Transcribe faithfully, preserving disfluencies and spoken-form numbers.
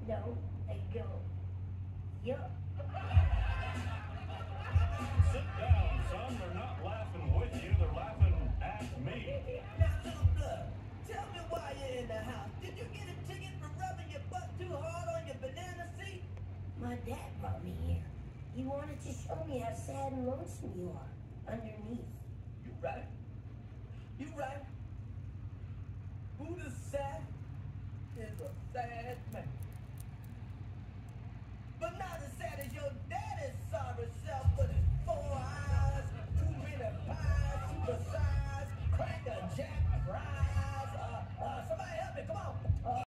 No, they go. Yup. Sit down, son. They're not laughing with you. They're laughing at me. Now, little blood, tell me why you're in the house. Did you get a ticket for rubbing your butt too hard on your banana seat? My dad brought me here. He wanted to show me how sad and lonesome you are underneath. You right. You right. Booda Sack is a sad man. But not as sad as your daddy's sorry self with his four eyes, too many pies, super size, cracker jack fries. Uh, uh, somebody help me, come on. Uh,